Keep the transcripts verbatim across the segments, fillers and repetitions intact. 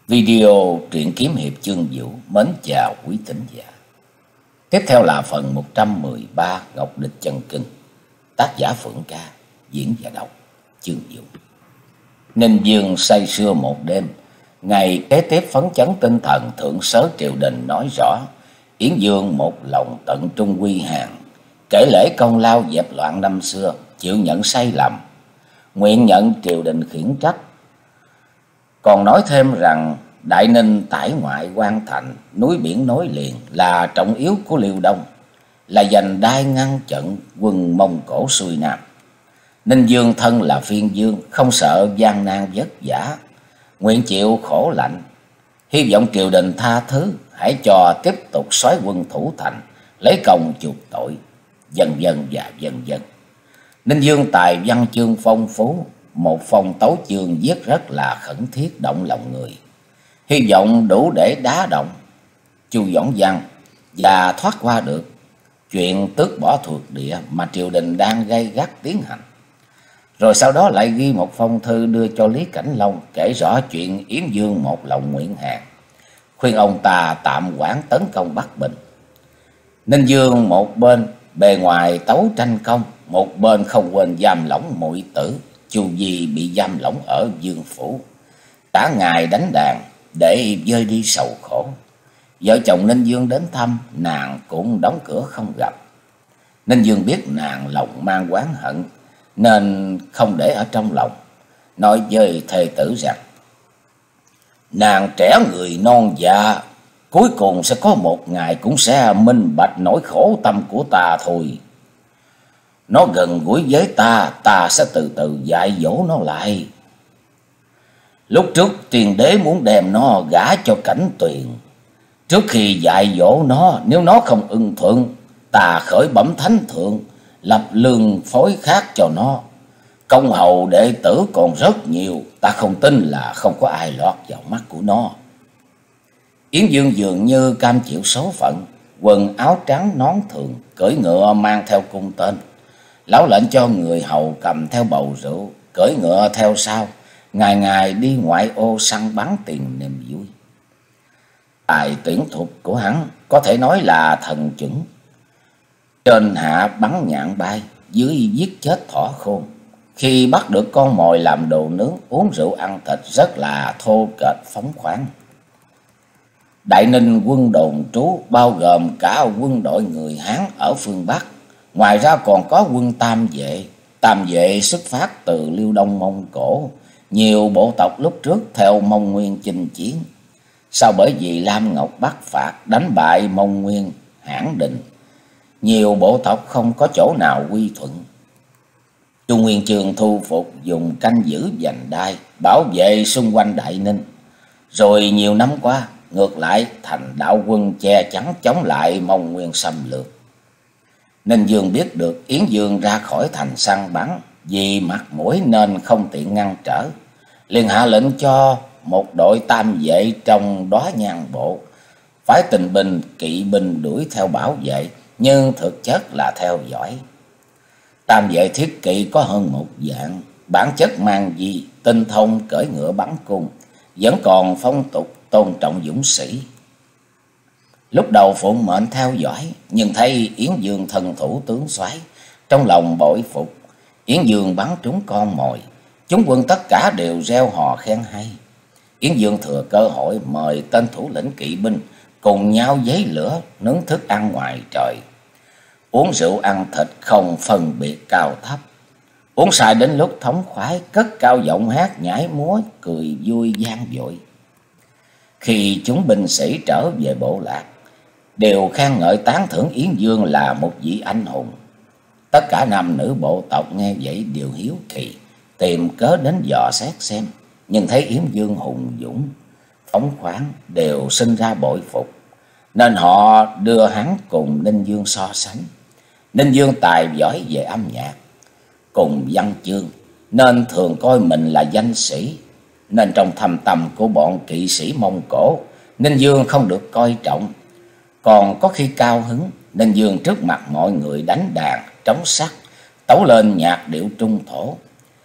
Video truyện kiếm hiệp chương vũ mến chào quý thính giả. Tiếp theo là phần một trăm mười ba Ngọc Địch Chân Kinh. Tác giả Phượng Ca, diễn và đọc chương vũ. Ninh Dương say sưa một đêm. Ngày kế tiếp phấn chấn tinh thần, thượng sớ triều đình nói rõ Yến Dương một lòng tận trung quy hàng, kể lễ công lao dẹp loạn năm xưa, chịu nhận sai lầm, nguyện nhận triều đình khiển trách. Còn nói thêm rằng Đại Ninh tải ngoại quan thành, núi biển nối liền là trọng yếu của Liêu Đông, là giành đai ngăn chặn quân Mông Cổ xuôi Nam. Ninh Dương thân là phiên dương, không sợ gian nan vất vả, nguyện chịu khổ lạnh, hy vọng triều đình tha thứ, hãy cho tiếp tục soái quân thủ thành, lấy công chuộc tội, vân vân và vân vân. Ninh Dương tài văn chương phong phú, một phong tấu chương viết rất là khẩn thiết, động lòng người, hy vọng đủ để đá động Chu Doãn Văn và thoát qua được chuyện tước bỏ thuộc địa mà triều đình đang gay gắt tiến hành. Rồi sau đó lại ghi một phong thư đưa cho Lý Cảnh Long, kể rõ chuyện Yến Dương một lòng nguyện hàng, khuyên ông ta tạm hoãn tấn công Bắc Bình. Ninh Dương một bên bề ngoài tấu tranh công, một bên không quên giam lỏng muội tử Chu Di bị giam lỏng ở Dương phủ, cả ngày đánh đàn để vơi đi sầu khổ. Vợ chồng Ninh Dương đến thăm, nàng cũng đóng cửa không gặp. Ninh Dương biết nàng lòng mang oán hận nên không để ở trong lòng, nói với thê tử rằng nàng trẻ người non dạ, cuối cùng sẽ có một ngày cũng sẽ minh bạch nỗi khổ tâm của ta thôi. Nó gần gũi với ta, ta sẽ từ từ dạy dỗ nó lại. Lúc trước tiền đế muốn đem nó gả cho Cảnh Tuyền, trước khi dạy dỗ nó, nếu nó không ưng thuận, ta khởi bẩm thánh thượng, lập lương phối khác cho nó. Công hầu đệ tử còn rất nhiều, ta không tin là không có ai lọt vào mắt của nó. Yến Dương dường như cam chịu số phận, quần áo trắng nón thường, cưỡi ngựa mang theo cung tên. Lão lệnh cho người hầu cầm theo bầu rượu, cưỡi ngựa theo sau, ngày ngày đi ngoại ô săn bắn tìm niềm vui. Tài tuyển thuật của hắn có thể nói là thần chuẩn, trên hạ bắn nhạn bay, dưới giết chết thỏ khôn. Khi bắt được con mồi làm đồ nướng, uống rượu ăn thịt rất là thô kệch phóng khoáng. Đại Ninh quân đồn trú bao gồm cả quân đội người Hán ở phương Bắc, ngoài ra còn có quân Tam Vệ. Tam Vệ xuất phát từ Liêu Đông Mông Cổ, nhiều bộ tộc lúc trước theo Mông Nguyên chinh chiến. Sau bởi vì Lam Ngọc Bắc phạt đánh bại Mông Nguyên, Hãn Định, nhiều bộ tộc không có chỗ nào quy thuận. Chu Nguyên Chương thu phục, dùng canh giữ giành đai, bảo vệ xung quanh Đại Ninh. Rồi nhiều năm qua, ngược lại thành đạo quân che chắn chống lại Mông Nguyên xâm lược. Ninh Dương biết được Yến Dương ra khỏi thành săn bắn, vì mặt mũi nên không tiện ngăn trở, liền hạ lệnh cho một đội tam vệ trong đó nhan bộ, phái tình binh kỵ binh đuổi theo bảo vệ, nhưng thực chất là theo dõi. Tam vệ thiết kỵ có hơn một vạn, bản chất mang gì tinh thông cưỡi ngựa bắn cung, vẫn còn phong tục tôn trọng dũng sĩ. Lúc đầu phụng mệnh theo dõi, nhưng thấy Yến Dương thần thủ tướng soái, trong lòng bội phục. Yến Dương bắn trúng con mồi, chúng quân tất cả đều reo hò khen hay. Yến Dương thừa cơ hội mời tên thủ lĩnh kỵ binh cùng nhau giấy lửa nướng thức ăn ngoài trời, uống rượu ăn thịt không phân biệt cao thấp. Uống say đến lúc thống khoái, cất cao giọng hát nhảy múa, cười vui gian dội. Khi chúng binh sĩ trở về bộ lạc, đều khen ngợi tán thưởng Yến Dương là một vị anh hùng. Tất cả nam nữ bộ tộc nghe vậy đều hiếu kỳ, tìm cớ đến dò xét xem, nhưng thấy Yến Dương hùng dũng, phóng khoáng, đều sinh ra bội phục, nên họ đưa hắn cùng Ninh Dương so sánh. Ninh Dương tài giỏi về âm nhạc cùng văn chương, nên thường coi mình là danh sĩ, nên trong thâm tâm của bọn kỵ sĩ Mông Cổ, Ninh Dương không được coi trọng. Còn có khi cao hứng, Ninh Dương trước mặt mọi người đánh đàn, trống sắt, tấu lên nhạc điệu trung thổ,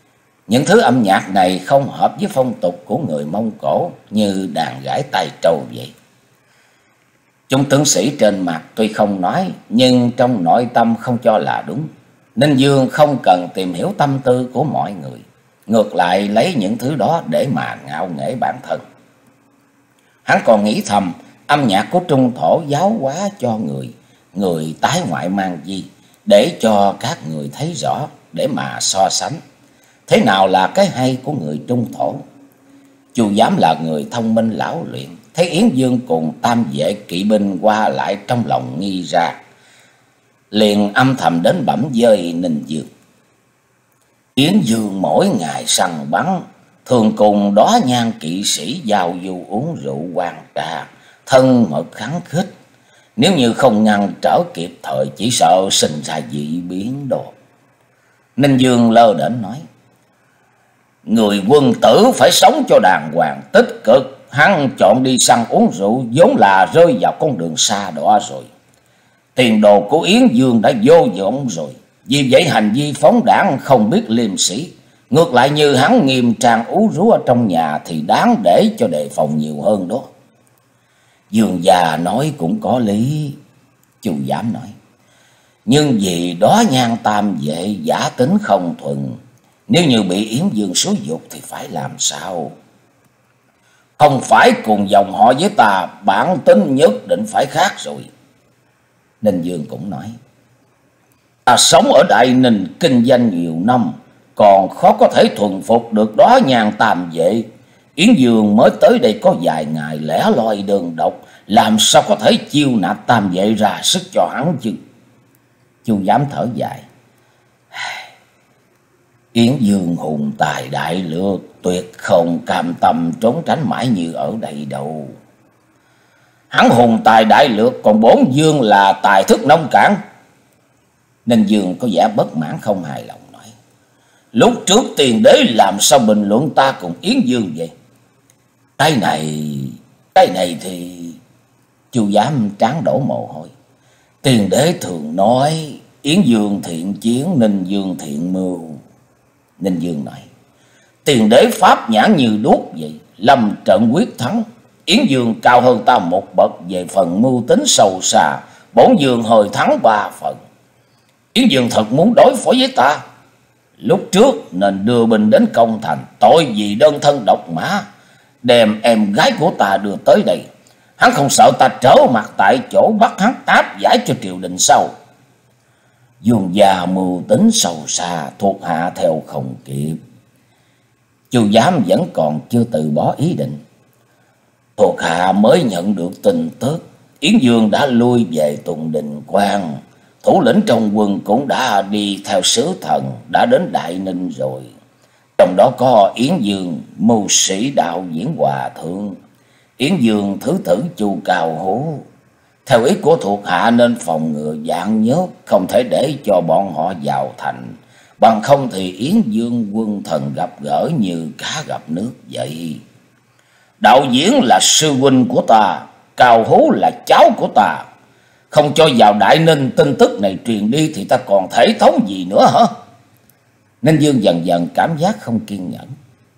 Những thứ âm nhạc này không hợp với phong tục của người Mông Cổ, như đàn gãi tai trâu vậy. Chúng tướng sĩ trên mặt tuy không nói, nhưng trong nội tâm không cho là đúng. Ninh Dương không cần tìm hiểu tâm tư của mọi người, ngược lại lấy những thứ đó để mà ngạo nghễ bản thân. Hắn còn nghĩ thầm, âm nhạc của Trung Thổ giáo hóa cho người, người tái ngoại mang di, để cho các người thấy rõ, để mà so sánh. Thế nào là cái hay của người Trung Thổ? Chu Giám là người thông minh lão luyện, thấy Yến Dương cùng tam vệ kỵ binh qua lại trong lòng nghi ra, liền âm thầm đến bẩm với Ninh Dương. Yến Dương mỗi ngày săn bắn, thường cùng đó nhan kỵ sĩ giao du uống rượu quan trà, thân mật khắng khích. Nếu như không ngăn trở kịp thời, chỉ sợ sinh ra dị biến đồ. Ninh Dương lơ đễnh nói, người quân tử phải sống cho đàng hoàng tích cực. Hắn chọn đi săn uống rượu vốn là rơi vào con đường xa đọa rồi. Tiền đồ của Yến Dương đã vô vọng rồi. Vì vậy hành vi phóng đảng không biết liêm sĩ. Ngược lại như hắn nghiêm trang ú rú ở trong nhà thì đáng để cho đề phòng nhiều hơn đó. Dương già nói cũng có lý, Chu Giám nói. Nhưng vì đó nhan tam vệ giả tính không thuần, nếu như bị Yến Dương xúi dục thì phải làm sao? Không phải cùng dòng họ với ta, bản tính nhất định phải khác rồi. Ninh Dương cũng nói, ta sống ở Đại Ninh kinh doanh nhiều năm, còn khó có thể thuần phục được đó nhan tam vệ. Yến Dương mới tới đây có vài ngày lẻ loi đơn độc, làm sao có thể chiêu nạp tam vệ ra sức cho hắn chứ? Chu Giám thở dài, Yến Dương hùng tài đại lược, tuyệt không cam tâm trốn tránh mãi như ở đây đâu. Hắn hùng tài đại lược, còn bổn Dương là tài thức nông cạn. Ninh Dương có vẻ bất mãn không hài lòng nói, lúc trước tiền đế làm sao bình luận ta cùng Yến Dương vậy? Cái này, cái này thì... Chu Giám trán đổ mồ hôi. Tiền đế thường nói Yến Dương thiện chiến, Ninh Dương thiện mưu. Ninh Dương nói, tiền đế pháp nhãn như đuốc vậy, lâm trận quyết thắng. Yến Dương cao hơn ta một bậc về phần mưu tính sâu xa, bổn Dương hơi thắng ba phần. Yến Dương thật muốn đối phó với ta, lúc trước nên đưa binh đến công thành, tội vì đơn thân độc mã, đem em gái của ta đưa tới đây. Hắn không sợ ta trở mặt tại chỗ bắt hắn áp giải cho triều đình sau? Dương già mưu tính sâu xa, thuộc hạ theo không kịp. Chu Giám vẫn còn chưa từ bỏ ý định. Thuộc hạ mới nhận được tin tức Yến Dương đã lui về Tùng Đình Quan, thủ lĩnh trong quân cũng đã đi theo sứ thần, đã đến Đại Ninh rồi. Trong đó có Yến Dương, mưu sĩ đạo diễn hòa thượng, Yến Dương thứ tử Chu Cao Hú. Theo ý của thuộc hạ nên phòng ngừa vạn nhốt, không thể để cho bọn họ vào thành, bằng không thì Yến Dương quân thần gặp gỡ như cá gặp nước vậy. Đạo diễn là sư huynh của ta, Cao Hú là cháu của ta, không cho vào Đại Ninh tin tức này truyền đi thì ta còn thể thống gì nữa hả? Ninh Dương dần dần cảm giác không kiên nhẫn.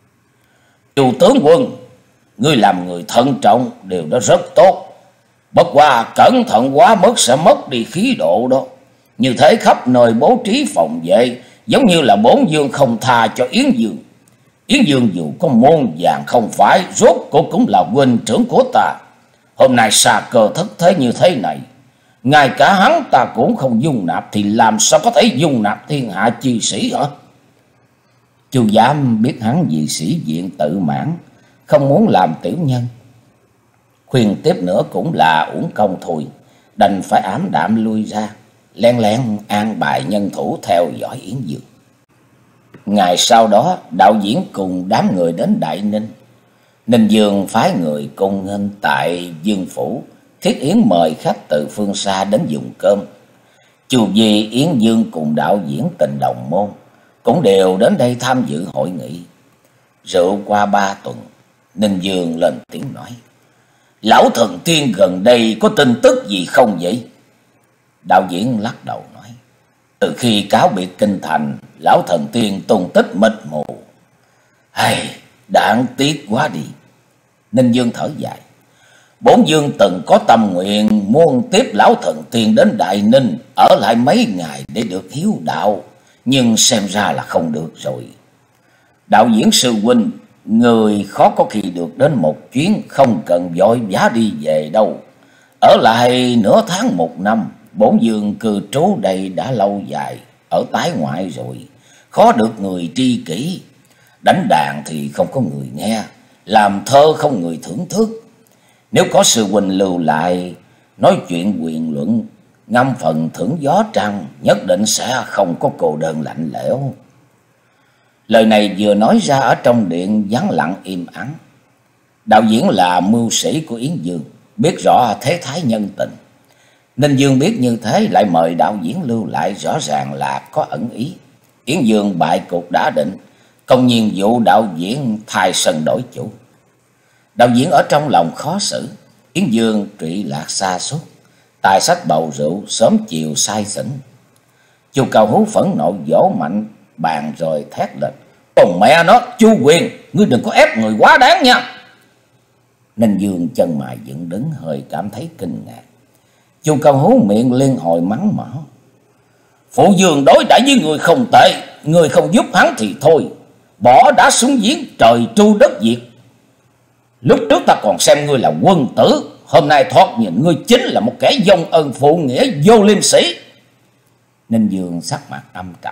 Chu tướng quân, ngươi làm người thận trọng, điều đó rất tốt. Bất qua cẩn thận quá mất sẽ mất đi khí độ đó. Như thế khắp nơi bố trí phòng vệ, giống như là bổn Dương không tha cho Yến Dương. Yến Dương dù có môn vàng không phải, rốt cuộc cũng là huynh trưởng của ta. Hôm nay xa cơ thất thế như thế này, ngay cả hắn ta cũng không dung nạp, thì làm sao có thể dung nạp thiên hạ chi sĩ hả? Chu Giám biết hắn vì sĩ diện tự mãn, không muốn làm tiểu nhân, khuyên tiếp nữa cũng là uổng công thôi, đành phải ảm đạm lui ra, len lén an bài nhân thủ theo dõi Yến Dương. Ngày sau đó, đạo diễn cùng đám người đến Đại Ninh. Ninh Dương phái người cung nghênh tại Dương phủ, thiết yến mời khách từ phương xa đến dùng cơm. Chu Vi, Yến Dương cùng đạo diễn Tình Đồng Môn cũng đều đến đây tham dự hội nghị. Rượu qua ba tuần, Ninh Dương lên tiếng nói, lão thần tiên gần đây có tin tức gì không vậy? Đạo diễn lắc đầu nói, từ khi cáo biệt kinh thành, lão thần tiên tung tích mịt mù, Hay, đáng tiếc quá đi. Ninh Dương thở dài. Bổn Dương từng có tâm nguyện muốn tiếp lão thần tiên đến Đại Ninh ở lại mấy ngày để được hiếu đạo, nhưng xem ra là không được rồi. Đạo diễn sư huynh, người khó có khi được đến một chuyến, không cần vội vã đi về đâu. Ở lại nửa tháng một năm, bổn Dương cư trú đây đã lâu dài, ở tái ngoại rồi, khó được người tri kỷ. Đánh đàn thì không có người nghe, làm thơ không người thưởng thức. Nếu có sư huynh lưu lại, nói chuyện quyền luận, ngâm phần thưởng gió trăng, nhất định sẽ không có cô đơn lạnh lẽo. Lời này vừa nói ra ở trong điện vắng lặng im ắng. Đạo diễn là mưu sĩ của Yến Dương, biết rõ thế thái nhân tình. Ninh Dương biết như thế lại mời đạo diễn lưu lại, rõ ràng là có ẩn ý. Yến Dương bại cục đã định, công nhiên vụ đạo diễn thay sân đổi chủ. Đạo diễn ở trong lòng khó xử. Yến Dương trụy lạc xa suốt, tài sách bầu rượu, sớm chiều say xỉn. Chu Cao Hú phẫn nộ vỗ mạnh bàn rồi thét lên: "Còn mẹ nó, Chu Quyền, ngươi đừng có ép người quá đáng nha!" Ninh Dương chân mày dựng đứng, hơi cảm thấy kinh ngạc. Chu Cao Hú miệng liên hồi mắng mỏ: "Phụ Dương đối đãi với người không tệ, người không giúp hắn thì thôi, bỏ đá xuống giếng trời tru đất diệt. Lúc trước ta còn xem ngươi là quân tử, hôm nay thoạt nhìn ngươi chính là một kẻ vong ân phụ nghĩa, vô liêm sĩ." Ninh Dương sắc mặt âm trầm,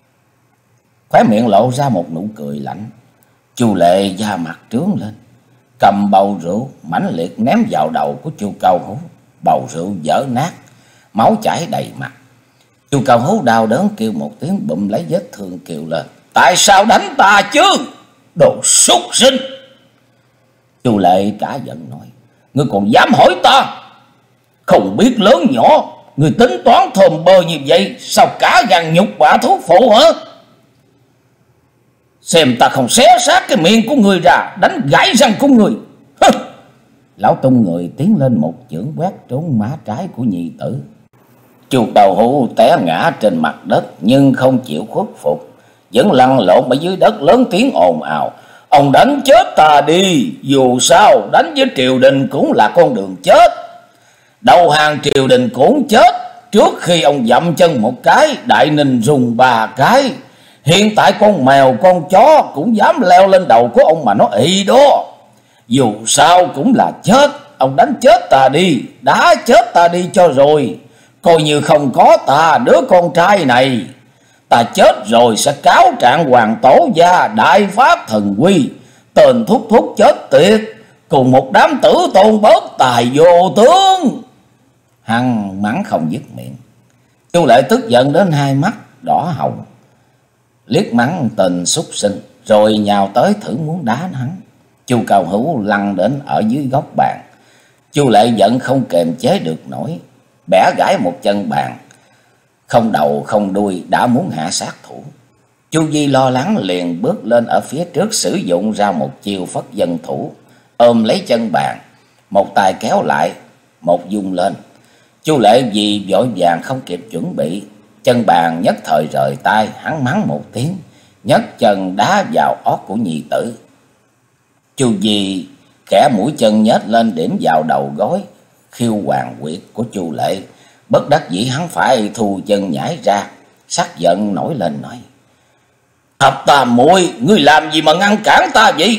khóe miệng lộ ra một nụ cười lạnh. Chu Lệ da mặt trướng lên, cầm bầu rượu mãnh liệt ném vào đầu của Chu Cao Hú. Bầu rượu vỡ nát, máu chảy đầy mặt. Chu Cao Hú đau đớn kêu một tiếng, bụm lấy vết thương kêu lên: "Tại sao đánh ta chứ, đồ súc sinh!" Chu Lệ cả giận nói: "Ngươi còn dám hỏi ta? Không biết lớn nhỏ, ngươi tính toán thòm bơ như vậy, sao cả gan nhục bả thú phụ hả? Xem ta không xé xác cái miệng của ngươi ra, đánh gãy răng của ngươi." Lão tung người tiến lên một chưởng quét trúng má trái của nhị tử. Chu Cao Hú té ngã trên mặt đất nhưng không chịu khuất phục, vẫn lăn lộn ở dưới đất lớn tiếng ồn ào: "Ông đánh chết ta đi, dù sao đánh với triều đình cũng là con đường chết. Đầu hàng triều đình cũng chết, trước khi ông dậm chân một cái, Đại Ninh rung ba cái. Hiện tại con mèo con chó cũng dám leo lên đầu của ông mà nó ị đó. Dù sao cũng là chết, ông đánh chết ta đi, đá chết ta đi cho rồi. Coi như không có ta, đứa con trai này. Ta chết rồi sẽ cáo trạng hoàng tổ gia, đại phát thần quy. Tên thúc thúc chết tiệt, cùng một đám tử tôn bớt tài vô tướng." Hắn mắng không dứt miệng. Chu Lệ tức giận đến hai mắt đỏ hồng, liếc mắng tên súc sinh rồi nhào tới thử muốn đá hắn. Chu Cao Hú lăn đến ở dưới góc bàn. Chu Lệ giận không kềm chế được nổi, bẻ gãy một chân bàn, không đầu không đuôi đã muốn hạ sát thủ. Chu Di lo lắng liền bước lên ở phía trước, sử dụng ra một chiêu phất dân thủ, ôm lấy chân bàn, một tay kéo lại, một dung lên. Chu Lệ vì vội vàng không kịp chuẩn bị, chân bàn nhất thời rời tay, hắn mắng một tiếng, nhấc chân đá vào ót của nhị tử. Chu Di khẽ mũi chân nhếch lên điểm vào đầu gối khiêu hoàng quyệt của Chu Lệ. Bất đắc dĩ hắn phải thu chân nhảy ra, sắc giận nổi lên nói: "Thập Tam muội, ngươi làm gì mà ngăn cản ta vậy?"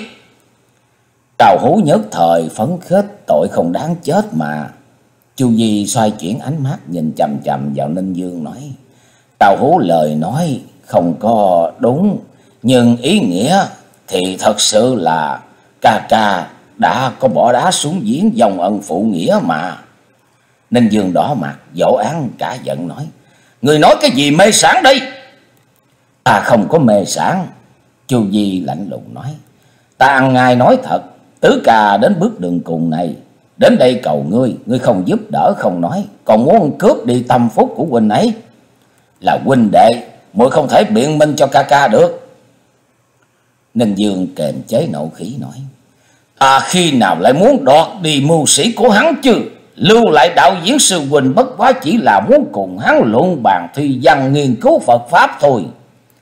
Cao Hú nhất thời phấn khích, tội không đáng chết mà. Chu Di xoay chuyển ánh mắt nhìn chằm chằm vào Ninh Dương nói: "Cao Hú lời nói không có đúng, nhưng ý nghĩa thì thật sự là ca ca đã có bỏ đá xuống giếng, dòng ân phụ nghĩa mà." Ninh Dương đỏ mặt vỗ án cả giận nói: "Người nói cái gì mê sảng đây?" "Ta không có mê sảng." Chu Di lạnh lùng nói: "Ta ăn ngay nói thật, Tứ Ca đến bước đường cùng này, đến đây cầu ngươi, ngươi không giúp đỡ không nói, còn muốn cướp đi tâm phúc của huynh ấy. Là huynh đệ, muội không thể biện minh cho ca ca được." Ninh Dương kềm chế nộ khí nói: "Ta khi nào lại muốn đoạt đi mưu sĩ của hắn chứ? Lưu lại đạo diễn sư huynh bất quá chỉ là muốn cùng hắn luận bàn thi văn, nghiên cứu Phật pháp thôi."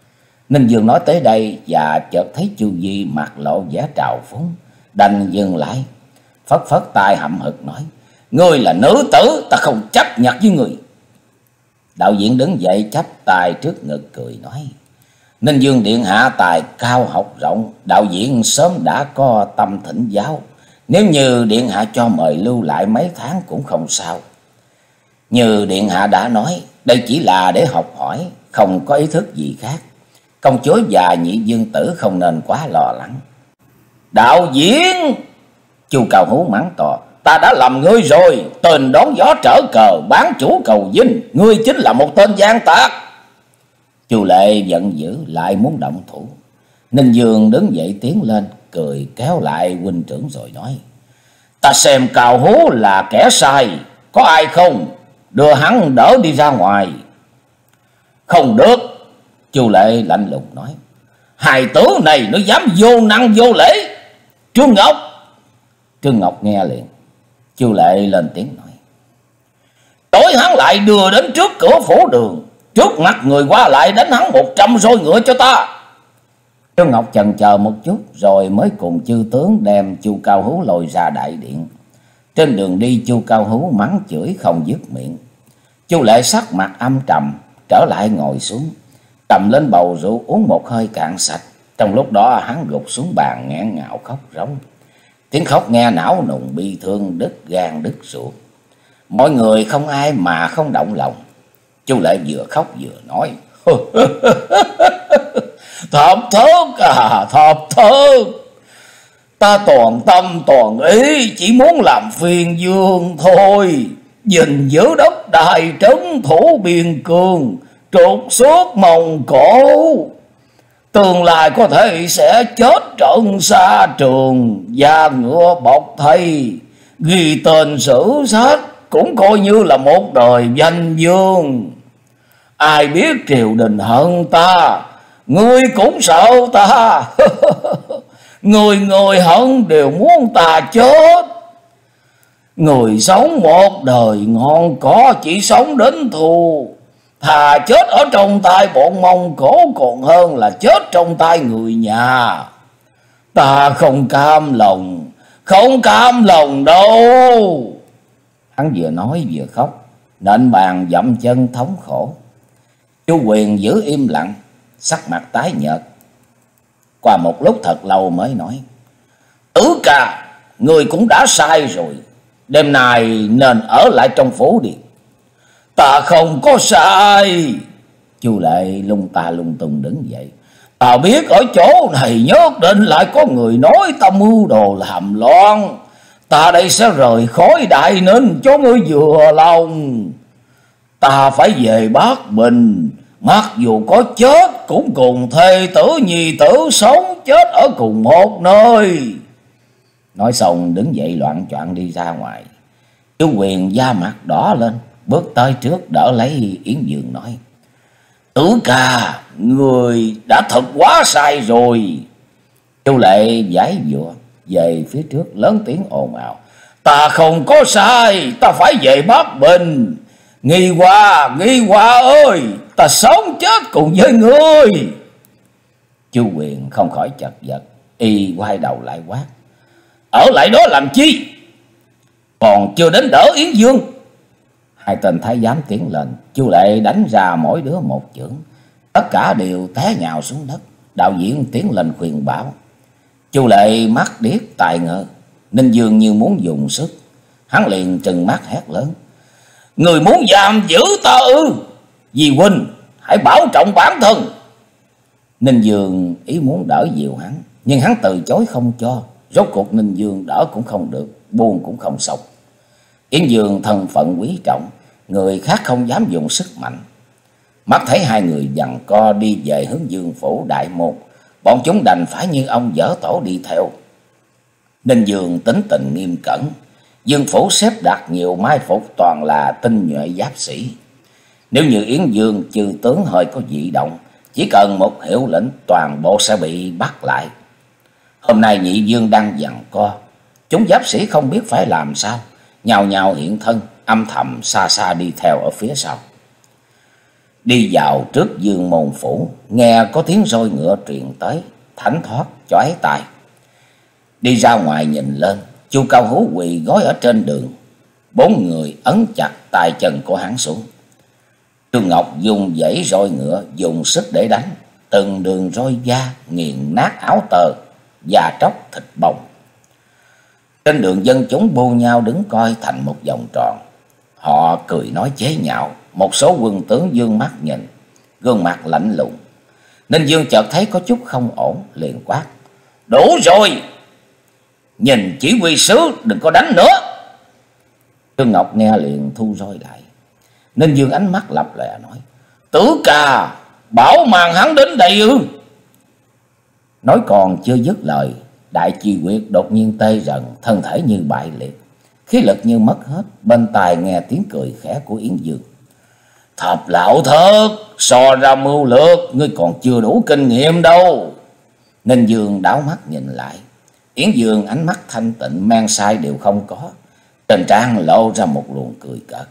Ninh Dương nói tới đây và chợt thấy Chu Vi mặt lộ vẻ trào phúng, đành dừng lại, phất phất tay hậm hực nói: Ngươi là nữ tử, ta không chấp nhận với người. Đạo diễn đứng dậy chắp tay trước ngực cười nói: Ninh Dương điện hạ tài cao học rộng, đạo diễn sớm đã có tâm thỉnh giáo, nếu như điện hạ cho mời lưu lại mấy tháng cũng không sao. Như điện hạ đã nói, đây chỉ là để học hỏi, không có ý thức gì khác. Công chúa và nhị dương tử không nên quá lo lắng. Đạo diễn! Chu Cao Hú mắng to: Ta đã lầm ngươi rồi, tên đón gió trở cờ, bán chủ cầu vinh, ngươi chính là một tên gian tặc. Chu Lệ giận dữ lại muốn động thủ. Ninh Dương đứng dậy tiến lên, cười kéo lại huynh trưởng rồi nói: Ta xem Cao Hú là kẻ sai, có ai không? Đưa hắn đỡ đi ra ngoài. Không được. Chu Lệ lạnh lùng nói: Hài tử này nó dám vô năng vô lễ. Trương Ngọc! Trương Ngọc nghe liền. Chu Lệ lên tiếng nói: Tối hắn lại đưa đến trước cửa phủ đường, trước mặt người qua lại đánh hắn một trăm roi ngựa cho ta. Trương Ngọc chần chờ một chút rồi mới cùng chư tướng đem Chu Cao Hú lôi ra đại điện. Trên đường đi Chu Cao Hú mắng chửi không dứt miệng. Chu Lệ sắc mặt âm trầm trở lại ngồi xuống, cầm lên bầu rượu uống một hơi cạn sạch. Trong lúc đó hắn gục xuống bàn nghẹn ngào khóc rống. Tiếng khóc nghe não nùng bi thương, đứt gan đứt ruột. Mọi người không ai mà không động lòng. Chu Lệ vừa khóc vừa nói: Thập thớt à, thập thớt, ta toàn tâm toàn ý chỉ muốn làm phiền vương thôi, gìn giữ đất đai trấn thủ biên cương, trục xuất Mông Cổ. Tương lai có thể sẽ chết trận xa trường, và ngựa bọc thây, ghi tên sử sách, cũng coi như là một đời danh dương. Ai biết triều đình hận ta, ngươi cũng sợ ta. Người người hận đều muốn ta chết. Người sống một đời ngon có chỉ sống đến thù, thà chết ở trong tay bọn Mông Cổ còn hơn là chết trong tay người nhà. Ta không cam lòng, không cam lòng đâu. Hắn vừa nói vừa khóc, nện bàn dậm chân thống khổ. Chu Quyền giữ im lặng, sắc mặt tái nhợt. Qua một lúc thật lâu mới nói: Tử Ca, người cũng đã sai rồi, đêm nay nên ở lại trong phủ đi. Ta không có sai. Chu Lệ lung ta lung tung đứng dậy: Ta biết ở chỗ này nhất định lại có người nói ta mưu đồ làm loạn. Ta đây sẽ rời khỏi Đại Ninh cho ngươi vừa lòng. Ta phải về Bắc Bình, mặc dù có chết cũng cùng thê tử nhi tử sống chết ở cùng một nơi. Nói xong đứng dậy loạn choạng đi ra ngoài. Chu Quyền da mặt đỏ lên, bước tới trước đỡ lấy Yến Dương nói: Tử Ca, người đã thật quá sai rồi. Chu Lệ giải dụa về phía trước lớn tiếng ồn ào: Ta không có sai, ta phải về Bắc Bình. Nghi Hoa, Nghi Hoa ơi, ta sống chết cùng với ngươi. Chu Quyền không khỏi chật vật, y quay đầu lại quát: Ở lại đó làm chi? Còn chưa đến đỡ Yến Dương. Hai tên thái giám tiến lên, Chu Lệ đánh ra mỗi đứa một chưởng, tất cả đều té nhào xuống đất. Đạo diễn tiến lên khuyên bảo. Chu Lệ mắt điếc tai ngơ. Ninh Dương như muốn dùng sức, hắn liền trừng mắt hét lớn: Người muốn giam giữ ta ư? Vì huynh hãy bảo trọng bản thân. Ninh Dương ý muốn đỡ dìu hắn, nhưng hắn từ chối không cho. Rốt cuộc Ninh Dương đỡ cũng không được, buông cũng không xong. Yến Dương thân phận quý trọng, người khác không dám dùng sức mạnh. Mắt thấy hai người giằng co đi về hướng Dương phủ đại môn, bọn chúng đành phải như ông dở tổ đi theo. Ninh Dương tính tình nghiêm cẩn, Dương phủ xếp đặt nhiều mai phục toàn là tinh nhuệ giáp sĩ. Nếu như Yến Dương chư tướng hơi có dị động, chỉ cần một hiệu lệnh toàn bộ sẽ bị bắt lại. Hôm nay Nhị Dương đang giằng co, chúng giáp sĩ không biết phải làm sao, nhào nhào hiện thân, âm thầm xa xa đi theo ở phía sau. Đi vào trước Dương môn phủ, nghe có tiếng roi ngựa truyền tới, thánh thoát chói tai. Đi ra ngoài nhìn lên, Chu Cao Hú quỳ gối ở trên đường, bốn người ấn chặt tay chân của hắn xuống. Trương Ngọc dùng dãy roi ngựa, dùng sức để đánh, từng đường roi da nghiền nát áo tơ, da tróc thịt bong. Trên đường dân chúng bô nhau đứng coi thành một vòng tròn. Họ cười nói chế nhạo, một số quân tướng dương mắt nhìn, gương mặt lạnh lùng. Ninh Dương chợt thấy có chút không ổn, liền quát: đủ rồi, nhìn chỉ huy sứ đừng có đánh nữa. Trương Ngọc nghe liền thu roi lại. Ninh Dương ánh mắt lập lòe nói: Tử Ca bảo màng hắn đến đây ư? Nói còn chưa dứt lời, Đại Chi Quyệt đột nhiên tê rần, thân thể như bại liệt, khí lực như mất hết. Bên tai nghe tiếng cười khẽ của Yến Dương: Thập lão thất, so ra mưu lược, ngươi còn chưa đủ kinh nghiệm đâu. Ninh Dương đảo mắt nhìn lại, Yến Dương ánh mắt thanh tịnh, men sai đều không có, trên trán lộ ra một luồng cười cợt.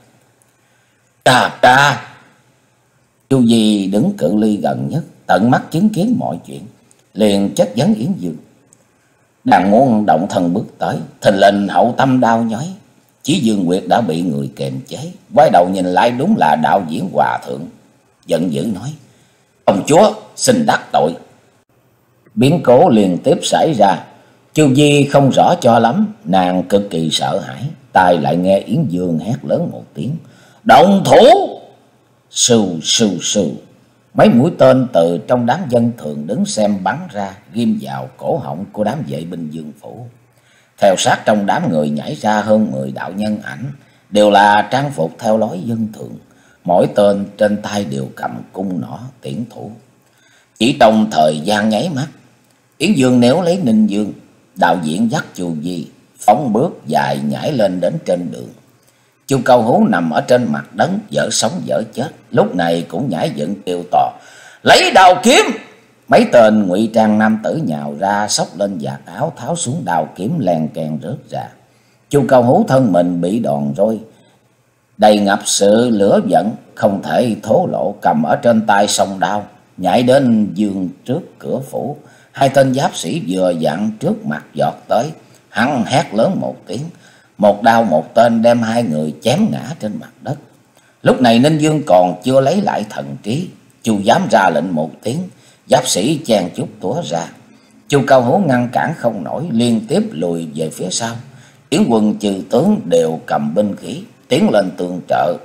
Trà trà. Chu Di đứng cự ly gần nhất, tận mắt chứng kiến mọi chuyện, liền chất vấn Yến Dương. Đang muốn động thân bước tới, thình lình hậu tâm đau nhói. Chí Dương Nguyệt đã bị người kềm chế, quay đầu nhìn lại đúng là đạo diễn Hòa Thượng, giận dữ nói: Ông chúa xin đắc tội. Biến cố liên tiếp xảy ra, Chu Di không rõ cho lắm, nàng cực kỳ sợ hãi. Tai lại nghe Yến Dương hét lớn một tiếng: Động thủ! Sưu sưu sưu, mấy mũi tên từ trong đám dân thường đứng xem bắn ra, ghim vào cổ họng của đám vệ binh Dương phủ. Theo sát trong đám người nhảy ra hơn mười đạo nhân ảnh, đều là trang phục theo lối dân thường, mỗi tên trên tay đều cầm cung nỏ tiễn thủ. Chỉ trong thời gian nháy mắt, Yến Dương nếu lấy Ninh Dương, đạo diễn dắt Chu Di phóng bước dài nhảy lên đến trên đường. Chu Cao Hú nằm ở trên mặt đất dở sống dở chết, lúc này cũng nhảy dựng kêu to: Lấy đao kiếm! Mấy tên ngụy trang nam tử nhào ra, xốc lên vạt áo, tháo xuống đao kiếm len keng rớt ra. Chu Cao Hú thân mình bị đòn roi đầy ngập sự lửa giận, không thể thổ lộ, cầm ở trên tay song đao nhảy đến Dương trước cửa phủ. Hai tên giáp sĩ vừa dặn trước mặt giọt tới, hắn hét lớn một tiếng, một đao một tên đem hai người chém ngã trên mặt đất. Lúc này Ninh Dương còn chưa lấy lại thần trí, Chu dám ra lệnh một tiếng, giáp sĩ chen chúc túa ra. Chu Cao Hú ngăn cản không nổi, liên tiếp lùi về phía sau. Yến quân trừ tướng đều cầm binh khí tiến lên tương trợ.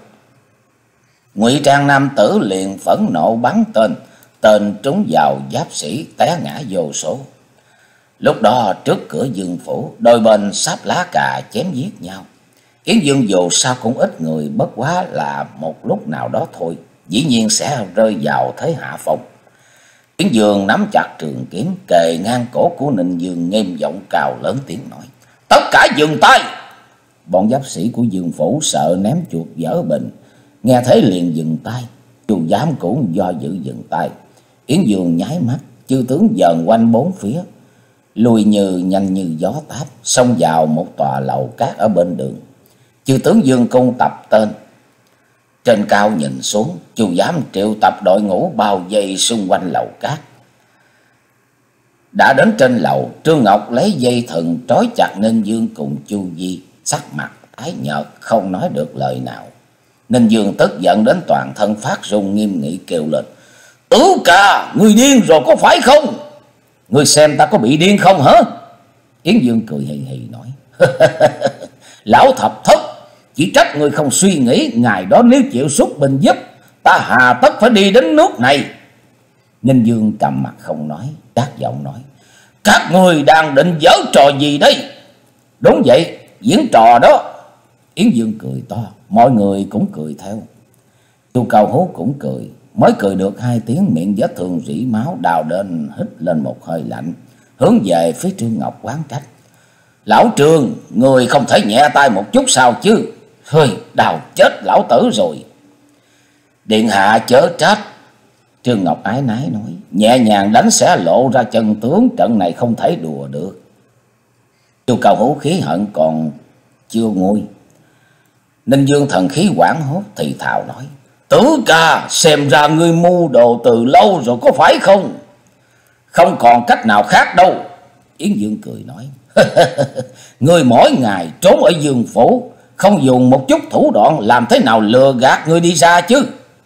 Ngụy trang nam tử liền phẫn nộ bắn tên, tên trúng vào giáp sĩ té ngã vô số. Lúc đó trước cửa Dương phủ, đôi bên sáp lá cà chém giết nhau. Yến Dương dù sao cũng ít người, bất quá là một lúc nào đó thôi, dĩ nhiên sẽ rơi vào thế hạ phong. Yến Dương nắm chặt trường kiếm kề ngang cổ của Ninh Dương, nghiêm giọng cào lớn tiếng nói: Tất cả dừng tay! Bọn giáp sĩ của Dương phủ sợ ném chuột vỡ bình, nghe thế liền dừng tay. Chu giám cũng do dự dừng tay. Yến Dương nháy mắt, chư tướng dần quanh bốn phía, lùi như nhanh như gió táp, xông vào một tòa lầu cát ở bên đường. Chư tướng Dương cung tập tên trên cao nhìn xuống, Chu giám triệu tập đội ngũ bao vây xung quanh lầu cát. Đã đến trên lầu, Trương Ngọc lấy dây thừng trói chặt Ninh Dương cùng Chu Di, sắc mặt tái nhợt không nói được lời nào. Ninh Dương tức giận đến toàn thân phát run, nghiêm nghị kêu lên: Tử Ca, ngươi điên rồi có phải không? Ngươi xem ta có bị điên không hả? Yến Dương cười hì hì nói: Lão thập thất, chỉ trách ngươi không suy nghĩ, ngày đó nếu chịu xuất binh giúp, ta hà tất phải đi đến nước này. Ninh Dương trầm mặt không nói, gác giọng nói: Các ngươi đang định giở trò gì đây? Đúng vậy, diễn trò đó. Yến Dương cười to, mọi người cũng cười theo. Chu Cao Hú cũng cười, mới cười được hai tiếng, miệng vết thương rỉ máu đào đến, hít lên một hơi lạnh, hướng về phía Trương Ngọc oán trách: Lão Trương, người không thể nhẹ tay một chút sao chứ? Hơi đào chết lão tử rồi. Điện hạ chớ trách. Trương Ngọc ái nái nói: Nhẹ nhàng đánh sẽ lộ ra chân tướng, trận này không thể đùa được. Chu Cao Hú khí hận còn chưa nguôi. Ninh Dương thần khí hoảng hốt thì thào nói: Tử ca, xem ra ngươi mưu đồ từ lâu rồi có phải không? Không còn cách nào khác đâu. Yến Dương cười nói. Ngươi mỗi ngày trốn ở Dương phủ, không dùng một chút thủ đoạn, làm thế nào lừa gạt ngươi đi ra chứ?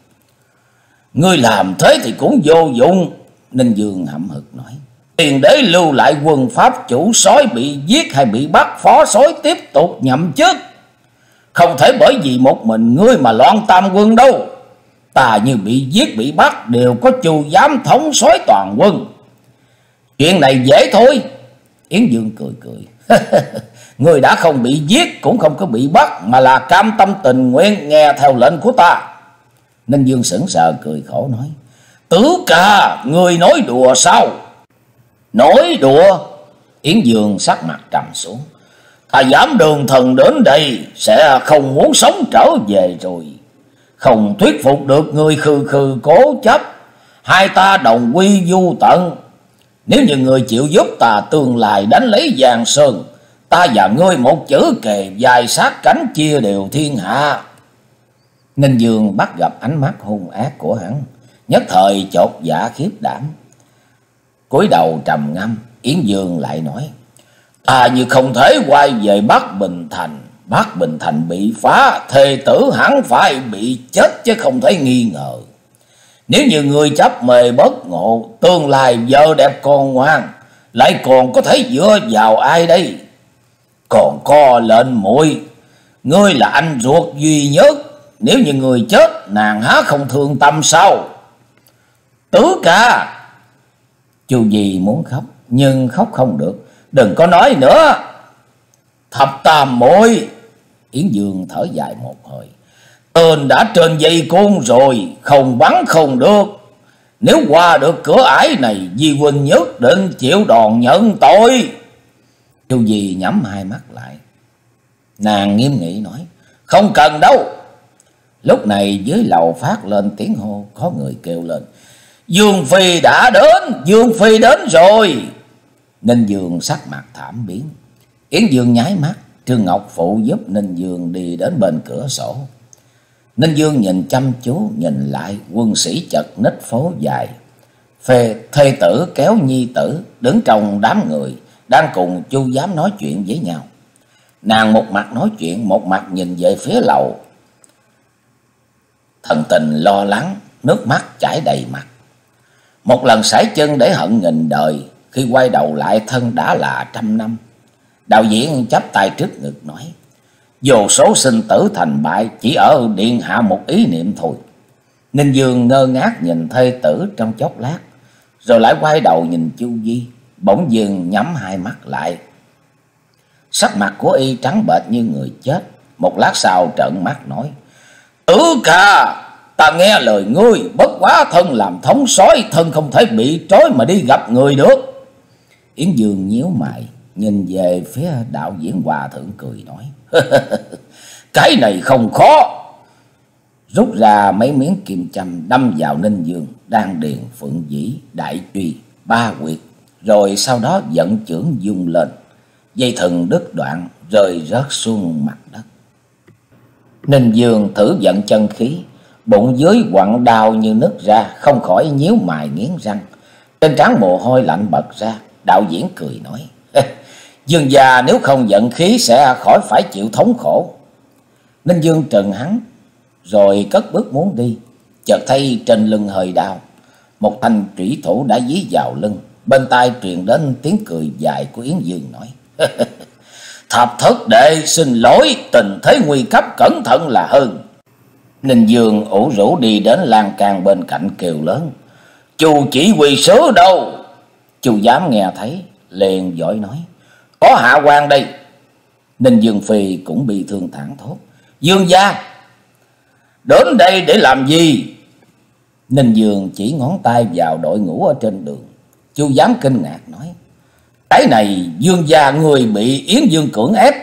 Ngươi làm thế thì cũng vô dụng. Ninh Dương hậm hực nói. Tiền đế lưu lại quân pháp chủ soái bị giết hay bị bắt, phó soái tiếp tục nhậm chức. Không thể bởi vì một mình ngươi mà loạn tam quân đâu. Ta như bị giết bị bắt đều có Chu giám thống soái toàn quân. Chuyện này dễ thôi. Yến Dương cười cười. Ngươi đã không bị giết cũng không có bị bắt, mà là cam tâm tình nguyện nghe theo lệnh của ta. Ninh Dương sững sờ cười khổ nói. Tứ ca, ngươi nói đùa sao? Nói đùa? Yến Dương sắc mặt trầm xuống. Ta dám đường thần đến đây sẽ không muốn sống trở về rồi. Không thuyết phục được người khư khư cố chấp, hai ta đồng quy vu tận. Nếu như người chịu giúp ta tương lai đánh lấy Giang Sơn, ta và ngươi một chữ kề dài sát cánh chia đều thiên hạ. Ninh Dương bắt gặp ánh mắt hung ác của hắn, nhất thời chột dạ khiếp đảm. Cúi đầu trầm ngâm, Yến Dương lại nói. Ta như không thể quay về Bắc Bình Thành. Bắc Bình Thành bị phá, thề tử hẳn phải bị chết chứ không thể nghi ngờ. Nếu như người chấp mê bất ngộ, tương lai vợ đẹp con ngoan, lại còn có thể dựa vào ai đây? Còn có lệnh muội, ngươi là anh ruột duy nhất, nếu như người chết, nàng há không thương tâm sao? Tứ ca. Chu Di muốn khóc nhưng khóc không được. Đừng có nói nữa. Thập tam muội. Yến Dương thở dài một hồi. Tên đã trên dây côn rồi, không bắn không được. Nếu qua được cửa ải này, Di huynh nhất định chịu đòn nhận tội. Chu Di nhắm hai mắt lại. Nàng nghiêm nghị nói. Không cần đâu. Lúc này dưới lầu phát lên tiếng hô, có người kêu lên. Dương Phi đã đến, Dương Phi đến rồi. Ninh Dương sắc mặt thảm biến. Yến Dương nháy mắt, Trương Ngọc phụ giúp Ninh Dương đi đến bên cửa sổ. Ninh Dương nhìn chăm chú, nhìn lại quân sĩ chật ních phố dài. Phê thê tử kéo nhi tử đứng trong đám người, đang cùng Chu giám nói chuyện với nhau. Nàng một mặt nói chuyện, một mặt nhìn về phía lầu, thần tình lo lắng, nước mắt chảy đầy mặt. Một lần sải chân để hận nghìn đời, khi quay đầu lại thân đã là trăm năm. Đạo diễn chắp tay trước ngực nói. Vô số sinh tử thành bại, chỉ ở điện hạ một ý niệm thôi. Ninh Dương ngơ ngác nhìn thê tử trong chốc lát, rồi lại quay đầu nhìn Chu Di, bỗng dưng nhắm hai mắt lại. Sắc mặt của y trắng bệch như người chết. Một lát sau trợn mắt nói. Tứ ca, ta nghe lời ngươi, bất quá thân làm thống soái, thân không thể bị trói mà đi gặp người được. Yến Dương nhíu mày, nhìn về phía đạo diễn Hòa Thượng cười nói. Cái này không khó. Rút ra mấy miếng kim châm đâm vào Ninh Dương, đan điền phượng dĩ, đại truy, ba quyệt. Rồi sau đó vận chưởng dung lên, dây thừng đứt đoạn, rơi rớt xuống mặt đất. Ninh Dương thử vận chân khí, bụng dưới quặn đau như nứt ra, không khỏi nhíu mày nghiến răng. Trên trán mồ hôi lạnh bật ra. Đạo diễn cười nói. Dương già nếu không vận khí sẽ khỏi phải chịu thống khổ. Ninh Dương trừng hắn, rồi cất bước muốn đi. Chợt thấy trên lưng hơi đau, một thanh trủy thủ đã dí vào lưng. Bên tai truyền đến tiếng cười dài của Yến Dương nói. Thập thất đệ xin lỗi, tình thế nguy cấp, cẩn thận là hơn. Ninh Dương ủ rũ đi đến lan can bên cạnh kêu lớn. Chu chỉ huy sứ đâu? Chu giám nghe thấy liền vội nói. Có hạ quan đây. Ninh Dương Phi cũng bị thương thảng thốt. Dương gia đến đây để làm gì? Ninh Dương chỉ ngón tay vào đội ngũ ở trên đường. Chu giám kinh ngạc nói. Cái này Dương gia người bị Yến Dương cưỡng ép.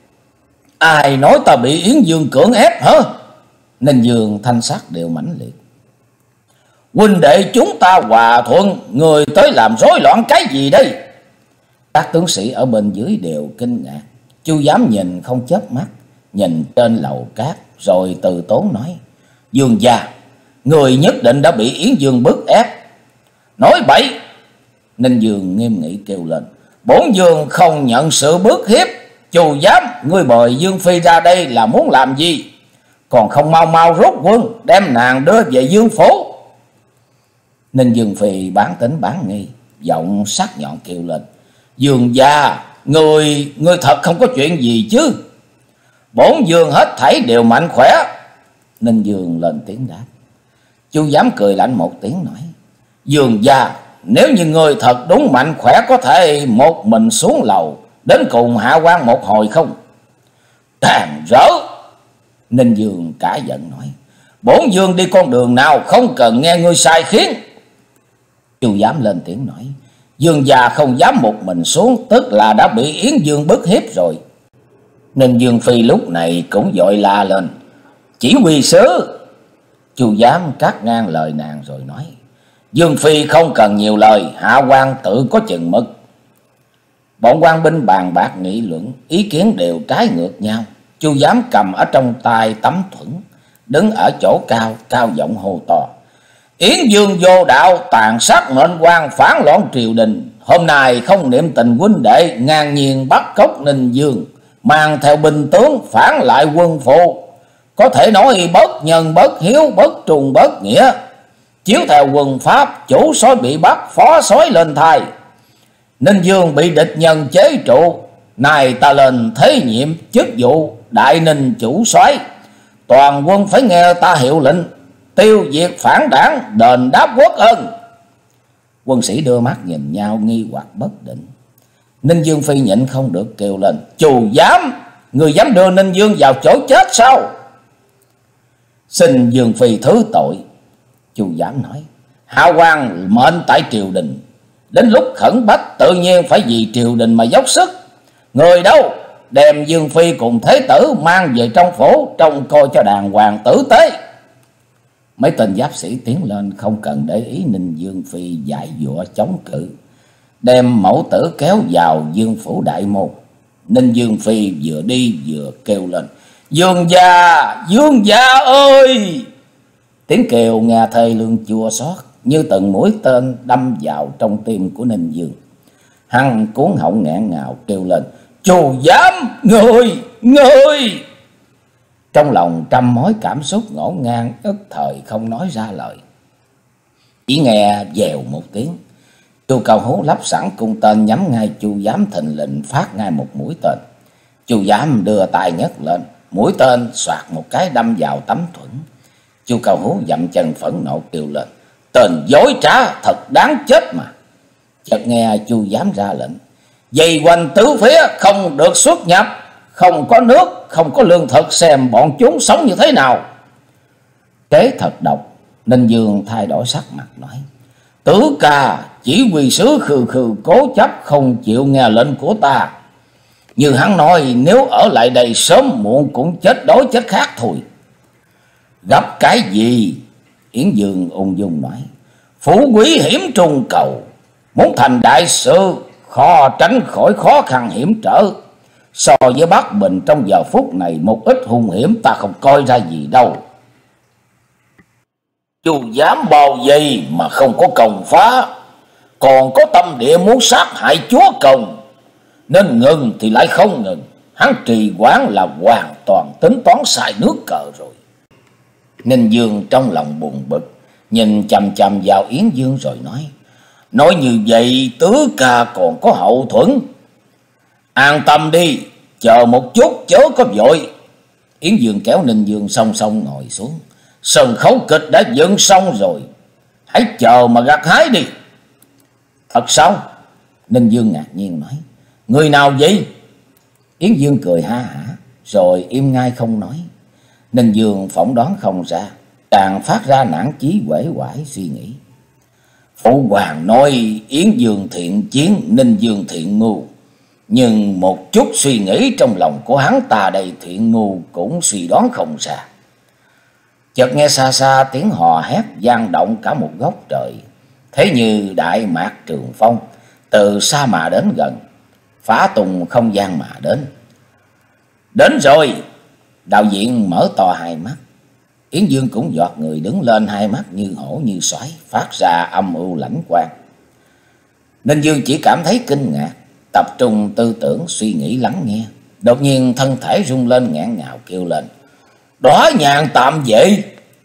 Ai nói ta bị Yến Dương cưỡng ép hả? Ninh Dương thanh sắc đều mãnh liệt. Huynh đệ chúng ta hòa thuận, người tới làm rối loạn cái gì đây? Các tướng sĩ ở bên dưới đều kinh ngạc. Chu giám nhìn không chớp mắt, nhìn trên lầu cát, rồi từ tốn nói. Dương gia, người nhất định đã bị Yến Dương bức ép. Nói bậy! Ninh Dương nghiêm nghị kêu lên. Bổn vương không nhận sự bức hiếp. Chù dám, ngươi bời Dương Phi ra đây là muốn làm gì? Còn không mau mau rút quân, đem nàng đưa về Dương phủ. Ninh Dương Phi bán tính bán nghi, giọng sắc nhọn kêu lên. Dương gia, người, người thật không có chuyện gì chứ? Bổn vương hết thảy đều mạnh khỏe. Ninh Dương lên tiếng đáp. Chu dám cười lạnh một tiếng nói. Dương gia, nếu như người thật đúng mạnh khỏe, có thể một mình xuống lầu đến cùng hạ quan một hồi không? Tàn rỡ! Ninh Dương cả giận nói. Bổn vương đi con đường nào không cần nghe ngươi sai khiến. Chu dám lên tiếng nói. Dương già không dám một mình xuống, tức là đã bị Yến Dương bức hiếp rồi. Ninh Dương Phi lúc này cũng vội la lên. Chỉ huy sứ! Chu dám cắt ngang lời nàng rồi nói. Dương Phi không cần nhiều lời, hạ quan tự có chừng mực. Bọn quan binh bàn bạc nghị luận, ý kiến đều trái ngược nhau. Chu dám cầm ở trong tay tấm thuẫn, đứng ở chỗ cao, cao giọng hô to. Yến Dương vô đạo, tàn sát mệnh quan, phản loạn triều đình. Hôm nay không niệm tình huynh đệ, ngang nhiên bắt cóc Ninh Dương, mang theo binh tướng phản lại quân phụ. Có thể nói bất nhân bất hiếu, bất trùng bất nghĩa. Chiếu theo quân pháp, chủ soái bị bắt, phó soái lên thay. Ninh Dương bị địch nhân chế trụ, nay ta lên thế nhiệm chức vụ đại Ninh chủ soái. Toàn quân phải nghe ta hiệu lệnh, tiêu diệt phản đảng, đền đáp quốc ân. Quân sĩ đưa mắt nhìn nhau nghi hoặc bất định. Ninh Dương Phi nhịn không được kêu lên. Chù dám! Người dám đưa Ninh Dương vào chỗ chết sao? Xin Dương Phi thứ tội. Chu dám nói. Hạ quan mệnh tại triều đình, đến lúc khẩn bách tự nhiên phải vì triều đình mà dốc sức. Người đâu? Đem Dương Phi cùng thế tử mang về trong phủ, trông coi cho đàng hoàng tử tế. Mấy tên giáp sĩ tiến lên, không cần để ý Ninh Dương Phi dại dụa chống cự, đem mẫu tử kéo vào Dương phủ đại môn. Ninh Dương Phi vừa đi vừa kêu lên. Dương gia, Dương gia ơi! Tiếng kêu nghe thê lương chua xót, như từng mũi tên đâm vào trong tim của Ninh Dương. Hắn cuốn họng nghẹn ngào kêu lên. Chù dám! Người! Người! Trong lòng trăm mối cảm xúc ngổn ngang, ức thời không nói ra lời. Chỉ nghe dèo một tiếng, Chu Cao Hú lắp sẵn cung tên nhắm ngay Chu Giám thình lình phát ngay một mũi tên. Chu Giám đưa tay nhấc lên, mũi tên xoạt một cái đâm vào tấm thuẫn. Chu Cao Hú dậm chân phẫn nộ kêu lên. Tên dối trá thật đáng chết mà. Chợt nghe Chu Giám ra lệnh. Dây quanh tứ phía, không được xuất nhập, không có nước, không có lương thực, xem bọn chúng sống như thế nào. Kế thật độc, Ninh Dương thay đổi sắc mặt nói. Tứ ca chỉ huy sứ khư khư cố chấp không chịu nghe lệnh của ta. Như hắn nói, nếu ở lại đây sớm muộn cũng chết đói chết khát thôi. Gặp cái gì? Yến Dương ung dung nói. Phú quý hiểm trùng cầu, muốn thành đại sự khó tránh khỏi khó khăn hiểm trở. So với Bắc Bình trong giờ phút này, một ít hung hiểm ta không coi ra gì đâu. Chu dám bao gì mà không có công phá, còn có tâm địa muốn sát hại chúa công, nên ngừng thì lại không ngừng. Hắn trì hoãn là hoàn toàn tính toán sai nước cờ rồi. Ninh Dương trong lòng buồn bực, nhìn chằm chằm vào Yến Dương rồi nói. Nói như vậy tứ ca còn có hậu thuẫn. An tâm đi, chờ một chút chớ có vội. Yến Dương kéo Ninh Dương song song ngồi xuống. Sân khấu kịch đã dựng xong rồi, hãy chờ mà gặt hái đi. Thật sao? Ninh Dương ngạc nhiên nói. Người nào vậy? Yến Dương cười ha hả, rồi im ngay không nói. Ninh Dương phỏng đoán không ra, càng phát ra nản chí uể oải suy nghĩ. Phụ hoàng nói Yến Dương thiện chiến, Ninh Dương thiện ngu. Nhưng một chút suy nghĩ trong lòng của hắn ta đây thiện ngu cũng suy đoán không ra. Chợt nghe xa xa tiếng hò hét vang động cả một góc trời, thế như đại mạc trường phong, từ xa mà đến gần, phá tung không gian mà đến. Đến rồi! Đạo diễn mở to hai mắt. Yến Dương cũng giọt người đứng lên, hai mắt như hổ như xoáy, phát ra âm u lãnh quang. Ninh Dương chỉ cảm thấy kinh ngạc, tập trung tư tưởng suy nghĩ lắng nghe. Đột nhiên thân thể rung lên nghẹn ngào kêu lên: "Đỏ nhàn tạm vệ!"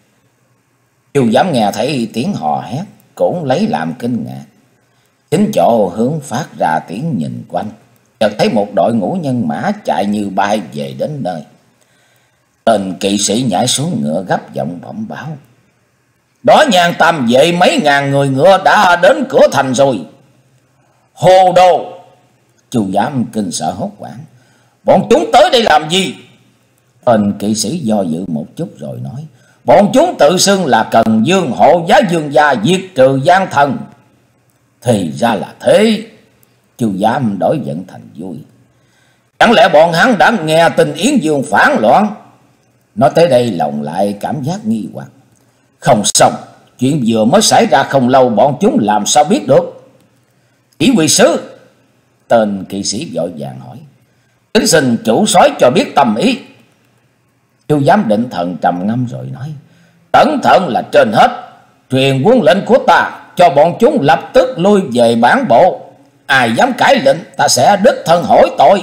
Chu Giám nghe thấy tiếng hò hét cũng lấy làm kinh ngạc. Chính chỗ hướng phát ra tiếng nhìn quanh, chợt thấy một đội ngũ nhân mã chạy như bay về đến nơi. Tên kỵ sĩ nhảy xuống ngựa gấp giọng bẩm báo: "Đỏ nhàn tam vệ mấy ngàn người ngựa đã đến cửa thành rồi." "Hồ đồ!" Chu Giám kinh sợ hốt hoảng: "Bọn chúng tới đây làm gì?" Tên kỵ sĩ do dự một chút rồi nói: "Bọn chúng tự xưng là Cần Dương hộ giá dương gia diệt trừ gian thần." "Thì ra là thế." Chu Giám đổi giận thành vui: "Chẳng lẽ bọn hắn đã nghe tin Yến Dương phản loạn?" Nói tới đây lòng lại cảm giác nghi hoặc. "Không xong, chuyện vừa mới xảy ra không lâu, bọn chúng làm sao biết được?" "Chỉ huy sứ," tên kỵ sĩ vội vàng hỏi, "kính xin chủ soái cho biết tâm ý." Chu Giám định thần trầm ngâm rồi nói: "Cẩn thận là trên hết, truyền quân lệnh của ta cho bọn chúng lập tức lui về bản bộ. Ai dám cãi lệnh, ta sẽ đích thân hỏi tội."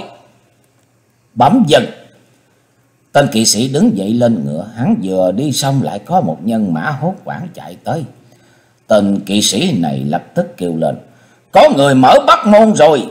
Bẩm dần. Tên kỵ sĩ đứng dậy lên ngựa, hắn vừa đi xong lại có một nhân mã hốt hoảng chạy tới. Tên kỵ sĩ này lập tức kêu lên: "Có người mở Bắc môn rồi!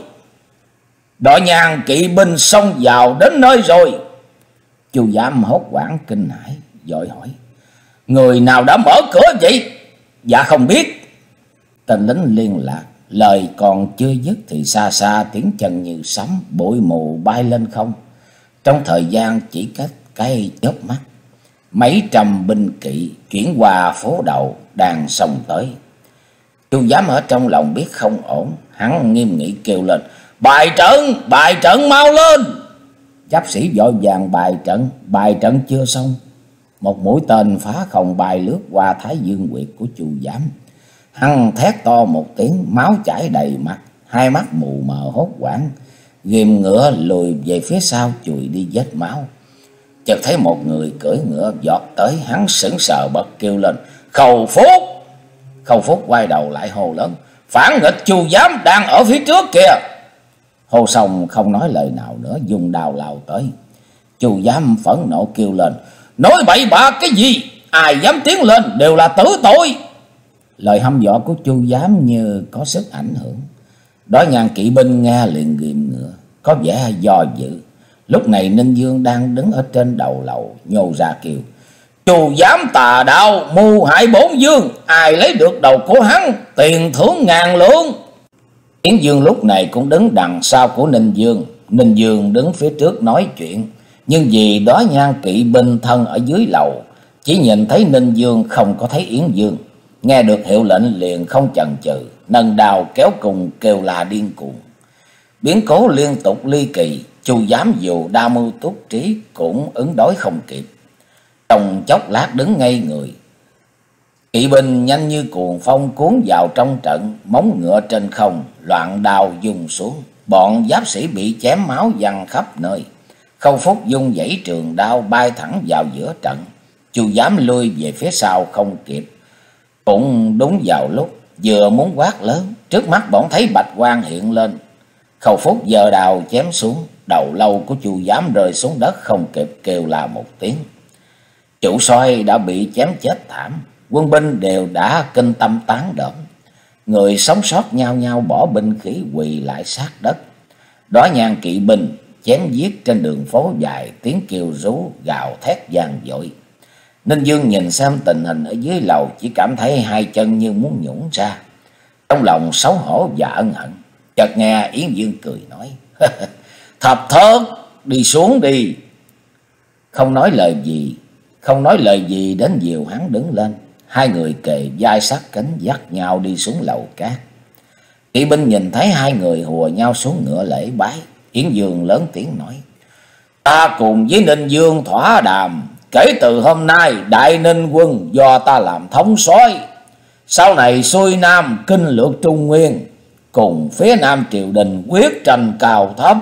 Đội nhàn kỵ binh xông vào đến nơi rồi!" Chu Giám hốt hoảng kinh hãi, vội hỏi: "Người nào đã mở cửa vậy?" "Dạ không biết." Tên lính liên lạc, lời còn chưa dứt thì xa xa tiếng chân như sấm, bụi mù bay lên không. Trong thời gian chỉ cách cái chớp mắt, mấy trăm binh kỵ chuyển qua phố đầu đang xông tới. Chu Giám ở trong lòng biết không ổn, hắn nghiêm nghị kêu lên: "Bài trận, bài trận mau lên!" Giáp sĩ vội vàng bài trận. Bài trận chưa xong, một mũi tên phá không bay lướt qua thái dương huyệt của Chu Giám. Hắn thét to một tiếng, máu chảy đầy mặt, hai mắt mù mờ hốt hoảng, ghim ngựa lùi về phía sau chùi đi vết máu. Chợt thấy một người cưỡi ngựa vọt tới, hắn sững sờ bật kêu lên: "Khâu Phúc!" Khâu Phúc quay đầu lại hô lớn: "Phản nghịch Chu Giám đang ở phía trước kìa!" Hô xong không nói lời nào nữa, dùng đao lao tới. Chu Giám phẫn nộ kêu lên: "Nói bậy bạ cái gì? Ai dám tiến lên đều là tử tội!" Lời hăm dọa của Chu Giám như có sức ảnh hưởng. Đó nhàn kỵ binh nghe liền ghim ngựa, có vẻ do dự. Lúc này Ninh Dương đang đứng ở trên đầu lầu nhô ra kêu: "Chu Giám tà đạo, mưu hại bốn dương, ai lấy được đầu của hắn, tiền thưởng ngàn lượng." Yến Dương lúc này cũng đứng đằng sau của Ninh Dương. Ninh Dương đứng phía trước nói chuyện, nhưng vì đó nhan kỵ binh thân ở dưới lầu, chỉ nhìn thấy Ninh Dương không có thấy Yến Dương. Nghe được hiệu lệnh liền không chần chừ, nâng đao kéo cùng kêu la điên cuồng. Biến cố liên tục ly kỳ, Chu Giám dù đa mưu túc trí cũng ứng đối không kịp. Trong chốc lát đứng ngây người. Kỵ binh nhanh như cuồng phong cuốn vào trong trận, móng ngựa trên không, loạn đao dùng xuống. Bọn giáp sĩ bị chém máu văng khắp nơi. Khâu Phúc dung dãy trường đao bay thẳng vào giữa trận. Chu Giám lui về phía sau không kịp. Cũng đúng vào lúc vừa muốn quát lớn, trước mắt bọn thấy bạch quang hiện lên. Khâu Phúc giơ đao chém xuống, đầu lâu của Chu Giám rơi xuống đất không kịp kêu là một tiếng. Chủ soái đã bị chém chết thảm, quân binh đều đã kinh tâm tán đỡn. Người sống sót nhao nhao bỏ binh khí quỳ lại sát đất. Đó nhàn kỵ binh chém giết trên đường phố dài, tiếng kêu rú gào thét vang dội. Ninh Dương nhìn xem tình hình ở dưới lầu, chỉ cảm thấy hai chân như muốn nhũn ra, trong lòng xấu hổ và ân hận. Chợt nghe Yến Dương cười nói: "Thập thớt, đi xuống đi." Không nói lời gì, không nói lời gì đến dìu hắn đứng lên. Hai người kề vai sát cánh dắt nhau đi xuống lầu cát. Kỵ binh nhìn thấy hai người hùa nhau xuống ngựa lễ bái. Yến Dương lớn tiếng nói: "Ta cùng với Ninh Dương thỏa đàm, kể từ hôm nay Đại Ninh quân do ta làm thống soái, sau này xuôi nam kinh lược Trung Nguyên, cùng phía Nam triều đình quyết tranh cao thấp."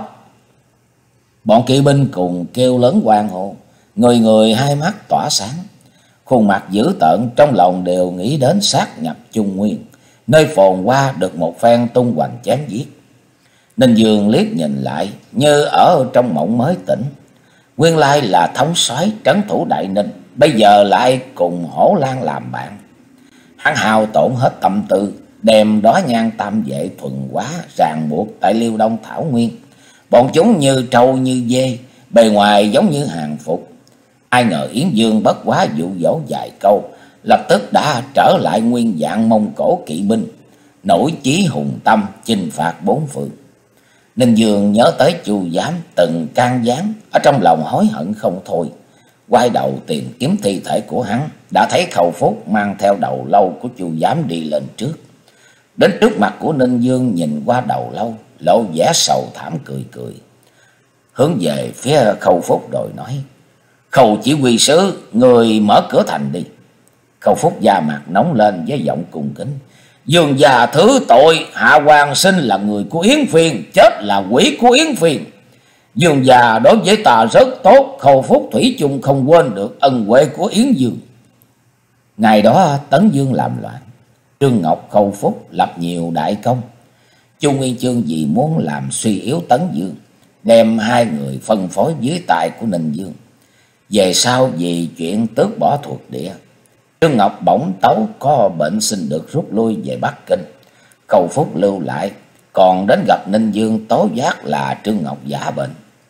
Bọn kỵ binh cùng kêu lớn hoan hô, người người hai mắt tỏa sáng. khuôn mặt dữ tợn, trong lòng đều nghĩ đến sát nhập Trung Nguyên, nơi phồn hoa được một phen tung hoành chém giết. Ninh Dương liếc nhìn lại như ở trong mộng mới tỉnh. Nguyên lai là thống soái trấn thủ Đại Ninh, bây giờ lại cùng Hổ Lan làm bạn. Hắn hao tổn hết tâm tư, đem Đóa Nhan Tam Vệ thuần hóa ràng buộc tại Liêu Đông Thảo Nguyên. Bọn chúng như trâu như dê, bề ngoài giống như hàng phục. Ai ngờ Yến Dương bất quá dụ dỗ vài câu, lập tức đã trở lại nguyên dạng Mông Cổ kỵ binh, nổi chí hùng tâm chinh phạt bốn phương. Ninh Dương nhớ tới Chu Giám từng can gián, ở trong lòng hối hận không thôi. Quay đầu tìm kiếm thi thể của hắn, đã thấy Khâu Phúc mang theo đầu lâu của Chu Giám đi lên trước. Đến trước mặt của Ninh Dương, nhìn qua đầu lâu, lộ vẻ sầu thảm cười cười. Hướng về phía Khâu Phúc rồi nói: Khâu chỉ huy sứ, người mở cửa thành đi. Khâu Phúc da mặt nóng lên với giọng cung kính: Dương già thứ tội, Hạ Hoàng sinh là người của Yến Phiên, chết là quỷ của Yến Phiên. Dương già đối với ta rất tốt, Khâu Phúc thủy chung không quên được ân huệ của Yến Dương. Ngày đó Tấn Dương làm loạn, Trương Ngọc Khâu Phúc lập nhiều đại công. Chu Nguyên Chương vì muốn làm suy yếu Tấn Dương, đem hai người phân phối dưới tay của Ninh Dương. Về sau vì chuyện tước bỏ thuộc địa, Trương Ngọc bỗng tấu có bệnh xin được rút lui về Bắc Kinh. Khâu Phúc lưu lại, còn đến gặp Ninh Dương tố giác là Trương Ngọc giả bệnh.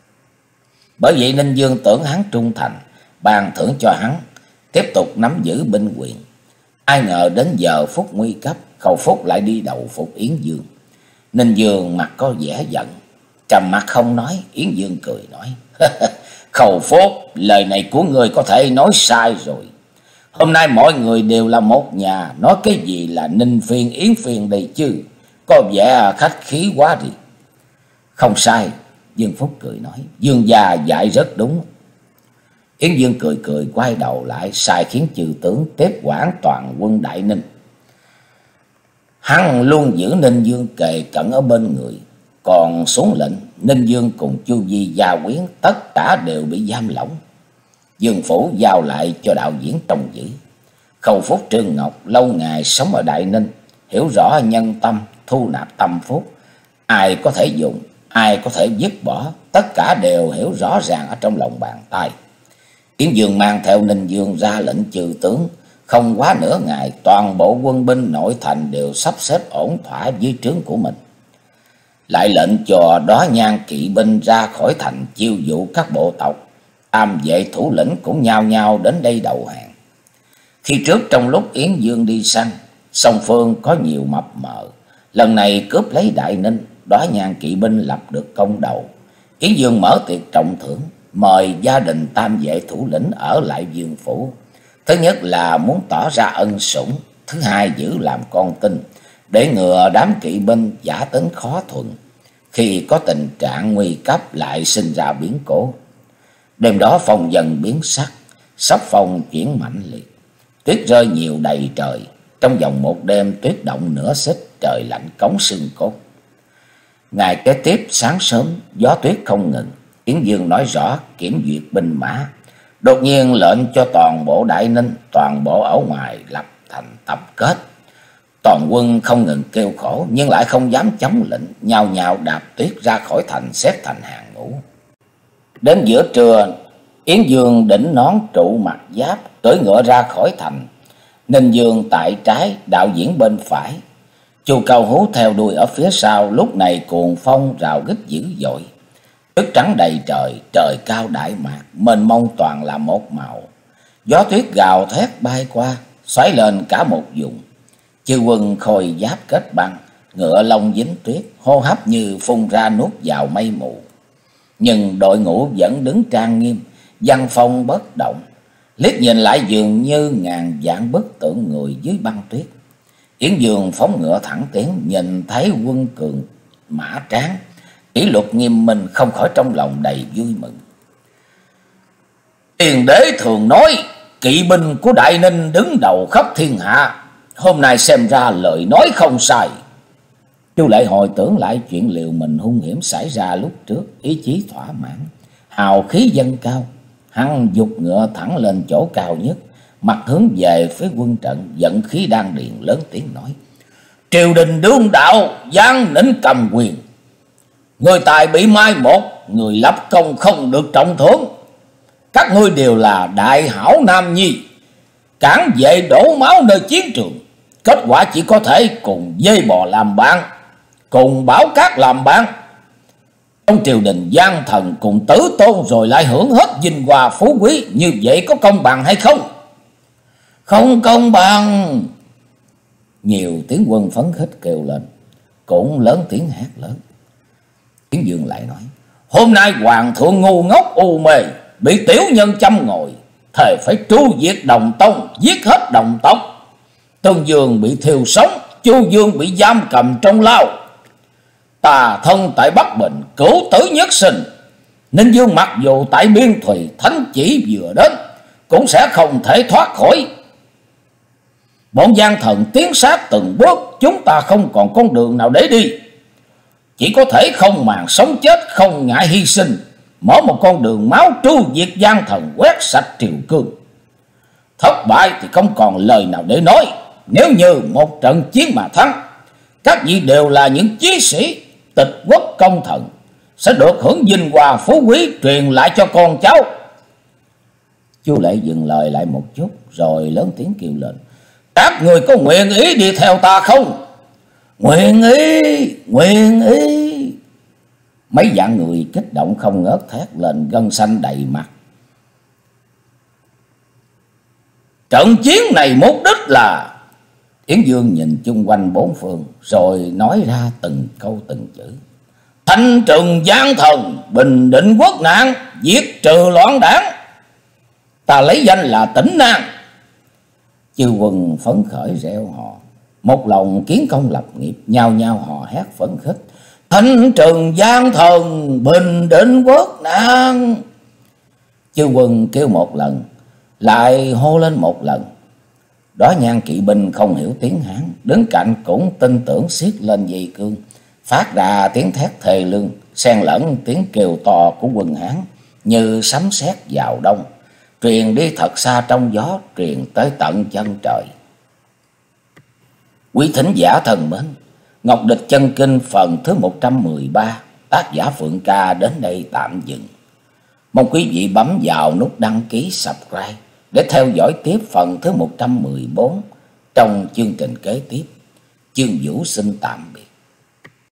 Bởi vậy Ninh Dương tưởng hắn trung thành, ban thưởng cho hắn tiếp tục nắm giữ binh quyền. Ai ngờ đến giờ phút nguy cấp, Khâu Phúc lại đi đầu phục Yến Dương. Ninh Dương mặt có vẻ giận, trầm mặt không nói. Yến Dương cười nói: Khâu Phúc, lời này của người có thể nói sai rồi. Hôm nay mọi người đều là một nhà, nói cái gì là Ninh Phiên Yến Phiên đây chứ, có vẻ khách khí quá đi. Không sai, Dương Phúc cười nói, Dương gia dạy rất đúng. Yến Dương cười cười quay đầu lại, sai khiến chư tướng tiếp quản toàn quân Đại Ninh. Hắn luôn giữ Ninh Dương kề cận ở bên người, còn xuống lệnh Ninh Dương cùng Chu Di gia quyến tất cả đều bị giam lỏng. Dương phủ giao lại cho đạo diễn trông giữ. Khâu Phúc Trương Ngọc lâu ngày sống ở Đại Ninh, hiểu rõ nhân tâm, thu nạp tâm phúc, ai có thể dùng, ai có thể dứt bỏ, tất cả đều hiểu rõ ràng ở trong lòng bàn tay. Yến Dương mang theo Ninh Dương ra lệnh trừ tướng, không quá nửa ngày toàn bộ quân binh nội thành đều sắp xếp ổn thỏa dưới trướng của mình. Lại lệnh cho Đóa Nhan kỵ binh ra khỏi thành chiêu dụ các bộ tộc. Tam vệ thủ lĩnh cũng nhao nhao đến đây đầu hàng. Khi trước trong lúc Yến Dương đi săn, song phương có nhiều mập mờ. Lần này cướp lấy Đại Ninh, Đóa Nhan kỵ binh lập được công đầu. Yến Dương mở tiệc trọng thưởng, mời gia đình tam vệ thủ lĩnh ở lại Dương phủ. Thứ nhất là muốn tỏ ra ân sủng, thứ hai giữ làm con tin, để ngừa đám kỵ binh giả tính khó thuận, khi có tình trạng nguy cấp lại sinh ra biến cố. Đêm đó phong dần biến sắc, sắp phong chuyển mạnh liệt, tuyết rơi nhiều đầy trời. Trong vòng một đêm tuyết động nửa xích, trời lạnh cống xương cốt. Ngày kế tiếp sáng sớm gió tuyết không ngừng. Yến Dương nói rõ kiểm duyệt binh mã, đột nhiên lệnh cho toàn bộ Đại Ninh, toàn bộ ở ngoài lập thành tập kết. Toàn quân không ngừng kêu khổ, nhưng lại không dám chống lệnh, nhao nhao đạp tuyết ra khỏi thành, xếp thành hàng ngũ. Đến giữa trưa, Yến Dương đỉnh nón trụ mặt giáp, cưỡi ngựa ra khỏi thành. Ninh Dương tại trái, đạo diễn bên phải, Chu Cao Hú theo đuôi ở phía sau. Lúc này cuồng phong rào rít dữ dội, tuyết trắng đầy trời, trời cao đại mạc, mênh mông toàn là một màu. Gió tuyết gào thét bay qua, xoáy lên cả một vùng. Chư quân khôi giáp kết băng, ngựa lông dính tuyết, hô hấp như phun ra nuốt vào mây mù. Nhưng đội ngũ vẫn đứng trang nghiêm, văn phong bất động, liếc nhìn lại dường như ngàn vạn bức tượng người dưới băng tuyết. Yến Dương phóng ngựa thẳng tiến, nhìn thấy quân cường mã tráng, kỷ luật nghiêm minh, không khỏi trong lòng đầy vui mừng. Tiền đế thường nói kỵ binh của Đại Ninh đứng đầu khắp thiên hạ, hôm nay xem ra lời nói không sai. Chu Lệ hồi tưởng lại chuyện liều mình hung hiểm xảy ra lúc trước, ý chí thỏa mãn, hào khí dâng cao. Hắn giục ngựa thẳng lên chỗ cao nhất, mặt hướng về phía quân trận, giận khí đan điền, lớn tiếng nói: triều đình đương đạo, giang nĩnh cầm quyền, người tài bị mai một, người lập công không được trọng thưởng. Các ngươi đều là đại hảo nam nhi, cản vệ đổ máu nơi chiến trường, kết quả chỉ có thể cùng dây bò làm bạn, cùng bảo cát làm bạn. Trong triều đình gian thần cùng tử tôn rồi lại hưởng hết vinh hoa phú quý, như vậy có công bằng hay không? Không công bằng. Nhiều tiếng quân phấn khích kêu lên, cũng lớn tiếng hát lớn. Yến Dương lại nói: hôm nay hoàng thượng ngu ngốc u mê, bị tiểu nhân châm ngồi, thề phải tru diệt đồng tông, giết hết đồng tộc. Tương Dương bị thiêu sống, Chu Dương bị giam cầm trong lao. Tà thân tại Bắc Bình, cửu tử nhất sinh. Ninh Dương mặc dù tại Biên Thùy, thánh chỉ vừa đến, cũng sẽ không thể thoát khỏi. Bọn gian thần tiến sát từng bước, chúng ta không còn con đường nào để đi, chỉ có thể không màng sống chết, không ngại hy sinh, mở một con đường máu tru diệt gian thần, quét sạch triều cương. Thất bại thì không còn lời nào để nói. Nếu như một trận chiến mà thắng, các vị đều là những chiến sĩ tịch quốc công thần, sẽ được hưởng vinh hoa phú quý, truyền lại cho con cháu. Chu Lệ dừng lời lại một chút, rồi lớn tiếng kêu lên: các người có nguyện ý đi theo ta không? Nguyện ý, nguyện ý. Mấy vạn người kích động không ngớt thét lên, gân xanh đầy mặt. Trận chiến này mục đích là... Yến Dương nhìn chung quanh bốn phương, rồi nói ra từng câu từng chữ: thanh trừng gian thần, bình định quốc nạn, diệt trừ loạn đảng. Ta lấy danh là Tỉnh Nan. Chư quân phấn khởi reo hò, một lòng kiến công lập nghiệp, nhao nhao hò hét phấn khích: thanh trừng gian thần, bình định quốc nạn. Chư quân kêu một lần, lại hô lên một lần. Đó Nhan kỵ binh không hiểu tiếng Hán, đứng cạnh cũng tin tưởng, xiết lên dây cương, phát ra tiếng thét thề lương, xen lẫn tiếng kêu to của quân Hán như sấm sét vào đông, truyền đi thật xa trong gió, truyền tới tận chân trời. Quý thính giả thân mến, Ngọc Địch Chân Kinh phần thứ một trăm mười ba, tác giả Phượng Ca đến đây tạm dừng. Mong quý vị bấm vào nút đăng ký subscribe để theo dõi tiếp phần thứ một trăm mười bốn trong chương trình kế tiếp. Chương Vũ xin tạm biệt.